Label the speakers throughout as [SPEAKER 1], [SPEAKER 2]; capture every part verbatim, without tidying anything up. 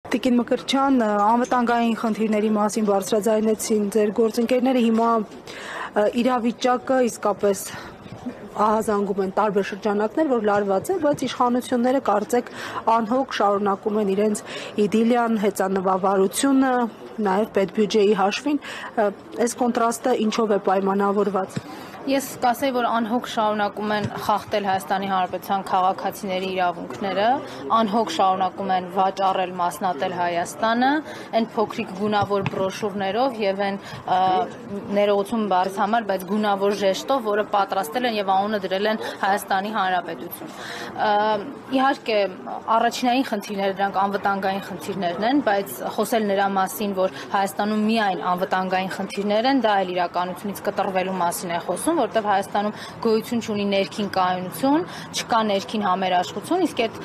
[SPEAKER 1] Տիկին Մկրտչյան, անվտանգային խնդիրների մասին բարձրաձայնեցին ձեր գործընկերները, հիմա իրավիճակը իսկապես ահազանգում են տարբեր շրջանակներ, որ լարված է, բայց իշխանությունները կարծեք անհոգ շարունակում են իրենց իդիլիան, հեծանվավարությունը, նաև պետբյուջեի հաշվին, այս կոնտրաստը ինչով է պայմանավորված։
[SPEAKER 2] Ես կասեի, որ անհոգ շարունակում են խախտել Հայաստանի Հանրապետության քաղաքացիների իրավունքները, անհոգ շարունակում են վաճառել, մասնատել Հայաստանը, այն փոքրիկ գունավոր բրոշուրներով եւ այն ներողություն բառից համար, բայց գունավոր ժեշտով, որը պատրաստել են եւ անունը դրել են Հայաստանի Հանրապետություն։ Իհարկե, առաջինային խնդիրները դրանք անվտանգային խնդիրներն են, բայց խոսել նրա մասին, որ Հայաստանում միայն անվտանգային խնդիրներ են, դա էլ իրականությունից կտրվելու մասին է խոսում, որտեղ Հայաստանում գոյություն չունի ներքին կայունություն, չկա ներքին համերաշխություն, իսկ այդ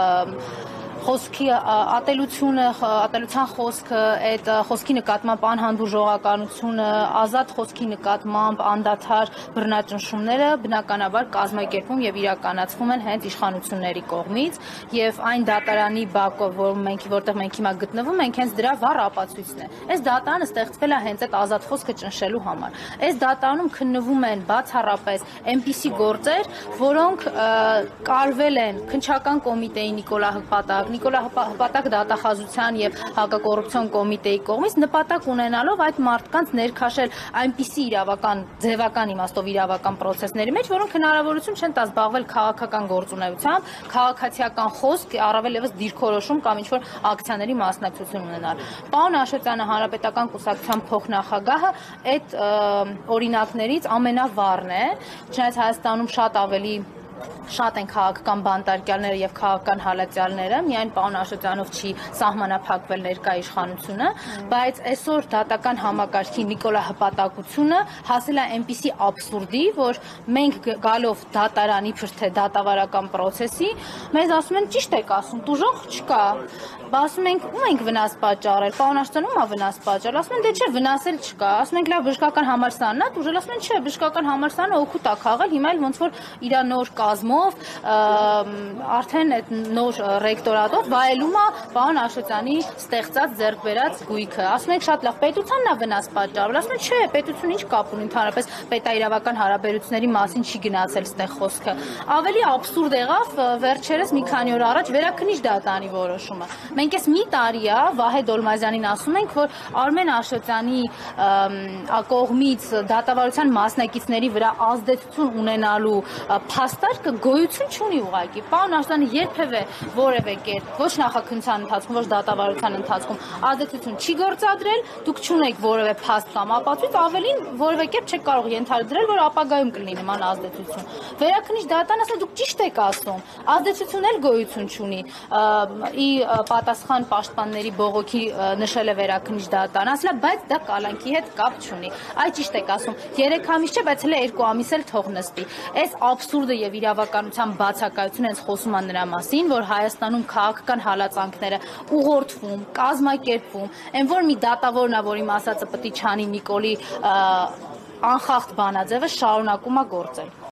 [SPEAKER 2] խոսքի ատելությունը, ատելության խոսքը, այդ խոսքի նկատմամբ անհանդուրժողականությունը, ազատ խոսքի նկատմամբ անդադար բռնաճնշումները բնականաբար կազմակերպվում եւ իրականացվում են հենց իշխանությունների կողմից եւ այն դատարանի բակով, որ մենք որտեղ մենք հիմա գտնվում ենք, հենց դրա վառ ապացույցն է։ Այս դատարանը ստեղծվել է հենց այդ ազատ խոսքը ճնշելու համար։ Այս դատարանում քննվում են բացառապես այնպիսի գործեր, որոնք կարվել են քննչական կոմիտեի Նիկոլա Հպատակ Նիկոլա Հպատակ դատախազության եւ հակակոռուպցիոն կոմիտեի կողմից նպատակ ունենալով այդ մարդկանց ներքաշել այնպիսի իրավական ձևական իմաստով իրավական process-ների մեջ, որոնք հնարավորություն չեն տա զբաղվել քաղաքական գործունեությամբ, քաղաքացիական խոսք, առավել եւս դիրքորոշում կամ ինչ-որ ակցիաների մասնակցություն ունենալ։ Պարոն Աշոտյանը, Հանրապետական կուսակցության փոխնախագահը, այդ օրինակներից ամենավառն է, չնայած Հայաստանում շատ ավելի շատ են քաղաքական բանտարկյալները եւ քաղաքական հալածյալները, միայն պարոն Աշոտյանով չի սահմանափակվել ներկա իշխանությունը, բայց այսօր դատական համակարգի Նիկոլա Հպատակությունը հասել է այնպիսի աբսուրդի, որ մենք գալով դատարանի փրթե դատավարական process-ի, մեզ ասում են ճիշտ եք ասում, տուժող չկա, ասում ենք ում ենք վնաս պատճառել, պարոն Աշոտյան ում է վնաս պատճառել, ասում են դե չէ վնասել չկա, ասում ենք լավ բժշկական համալսարանն է տուժել, ասում են չէ բժշկական համալսարանը օգուտ է քաղել, հիմա էլ ոնց որ իր նոր կազմով արդեն այդ նոր ռեկտորատով վայելում է պարոն Աշոտյանի ստեղծած ձեռք բերած գույքը, ասում ենք շատ լավ պետությանն է վնաս պատճառել, ասում են չէ պետությունը ինչ կապ ունի ընդհանրապես պետաիրավական հարաբերությունների մասին չի գնացել ստեղ խոսքը, ավելի աբսուրդ եղավ վերջերս մի քանի օր առաջ վերաքննիչ դատարանի որոշումը։ Մենք այս մի տարի է Վահե Դոլմազյանին ասում ենք, որ Արմեն Աշոտյանի կողմից դատավարության մասնակիցների վրա ազդեցություն ունենալու փաստարկը գոյություն չունի ուղղակի։ Պարոն Աշոտյանը երբևէ որևէ կերպ ոչ նախաքննության ընթացքում, ոչ դատավարության ընթացքում ազդեցություն չի գործադրել, դուք չունեք որևէ փաստ կամ ապացույց, ավելին որևէ կերպ չեք կարող ենթադրել, որ ապագայում կլինի նման ազդեցություն։ Վերաքննիչ դատարանը ասում է դուք ճիշտ եք ասում, ազդեցություն էլ գոյություն չունի։ Ի պատասխան պաշտպանների բողոքի նշել է վերաքննիչ դատարանը, ասել է, բայց դա կալանքի հետ կապ չունի։ Այ ճիշտ եք ասում, երեք ամիս չէ, բայց հենց երկու ամիս էլ թող նստի։ Այս աբսուրդը եւ իրավականության բացակայությունը հենց խոսում է նրա մասին, որ Հայաստանում քաղաքական հալածանքները ուղղորդվում, կազմակերպվում, այն որ մի դատավորն է, որ իմ ասածը պետք է չանի Նիկոլի անխախտ բանաձևը շարունակում է գործել։